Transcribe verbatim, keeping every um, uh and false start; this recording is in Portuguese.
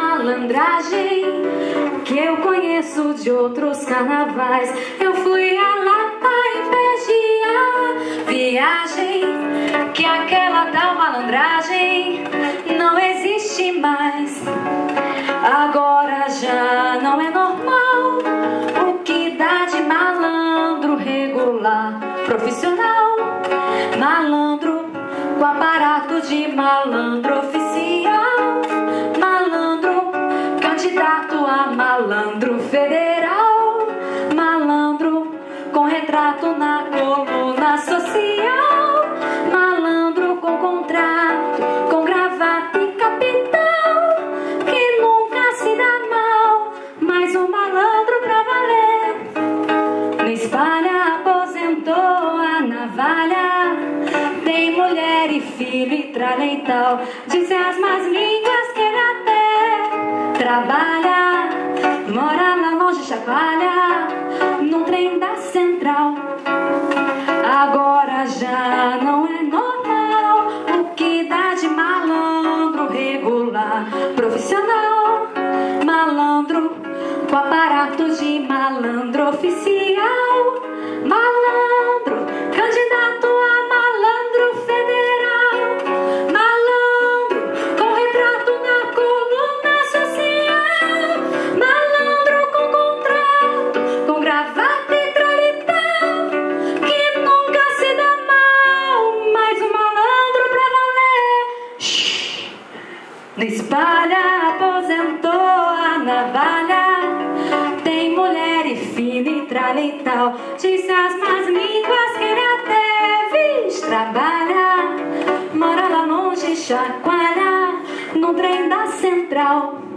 malandragem que eu conheço de outros carnavais. Eu fui a Lapa e perdi a viagem, que aquela tal malandragem não existe mais. Agora já não é normal o que dá de malandro regular, profissional, malandro com aparato de malandro oficial, malandro candidato a malandro federal, malandro com retrato na coluna social, malandro com contrato, com gravata e capital, que nunca se dá mal, mas um malandro pra valer. No espalha aposentou a navalha, tem mulher e filho e tralha e tal. Dizem as más línguas que ele até trabalha, mora lá longe, chacoalha no trem da central. Agora já não é normal o que dá de malandro regular, profissional, malandro com aparato de malandro oficial, malandro candidato a malandro federal, malandro com retrato na coluna social, malandro com contrato, com gravata e tralitão, que nunca se dá mal, mas um malandro pra valer. Shhh. No espalha aposentou a navalha, tem mulher e filho e tralha e tal. Diz as más línguas que ele até viz trabalha, mora lá longe, chacoalha no trem da central.